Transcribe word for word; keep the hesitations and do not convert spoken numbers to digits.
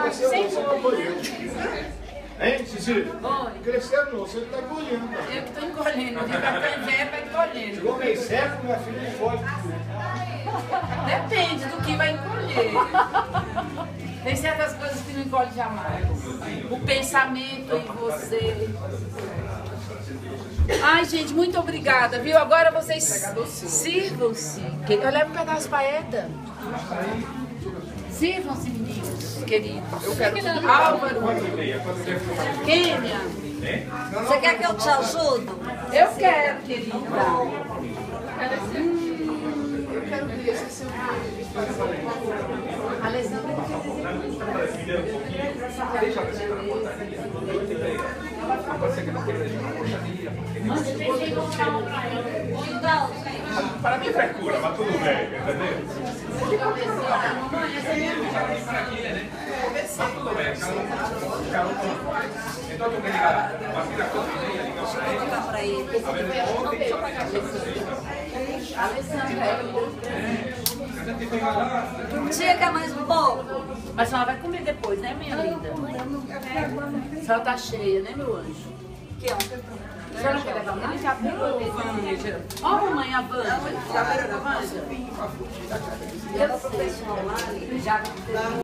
Hein, Cecília? Oi. Crescendo não, você está encolhendo. Eu que estou encolhendo, de cartão velho vai encolhendo. Chegou meio seco, minha filha não encolhe. Depende do que vai encolher. Tem certas coisas que não encolhe jamais. O pensamento em você. Ai, gente, muito obrigada, viu? Agora vocês sirvam-se. Eu levo um pedaço para Eda. Sirvam-se, meninos, queridos. Eu quero tudo. Álvaro. Kênia. Você quer que eu te ajude? Eu quero, querida. Hum, Eu quero ver esse seu Alessandra. Para mim é frescura, mas tudo bem, entendeu? Então tu quer ligar, mas tira a conta e liga para ele. Liga pra ele. Chega mais um pouco. Mas a senhora vai comer depois, né, minha linda? A senhora tá cheia, né, meu anjo? Aqui, ó. A senhora quer levar uma capela? Ó, mamãe, a Vanja. Já pega a Vanja? Eu sei, pessoal lá. Já